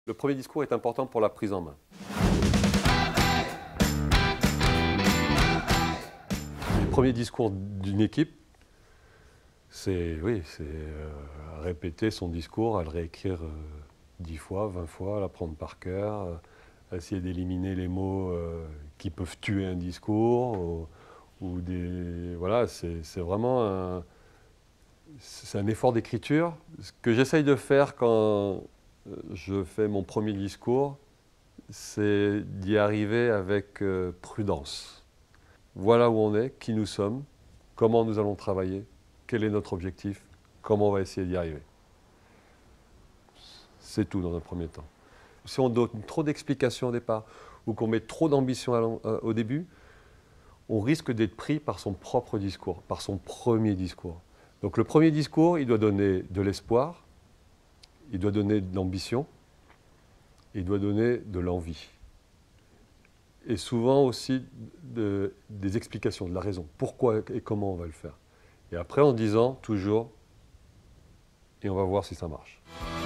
Le premier discours est important pour la prise en main. Le premier discours d'une équipe, c'est répéter son discours, à le réécrire 10 fois, 20 fois, à l'apprendre par cœur, essayer d'éliminer les mots qui peuvent tuer un discours. Voilà, c'est vraiment un effort d'écriture. Ce que j'essaye de faire quand je fais mon premier discours, c'est d'y arriver avec prudence. Voilà où on est, qui nous sommes, comment nous allons travailler, quel est notre objectif, comment on va essayer d'y arriver. C'est tout dans un premier temps. Si on donne trop d'explications au départ ou qu'on met trop d'ambition au début, on risque d'être pris par son propre discours, par son premier discours. Donc le premier discours, il doit donner de l'espoir, il doit donner de l'ambition, il doit donner de l'envie. Et souvent aussi des explications, de la raison, pourquoi et comment on va le faire. Et après en disant toujours, et on va voir si ça marche.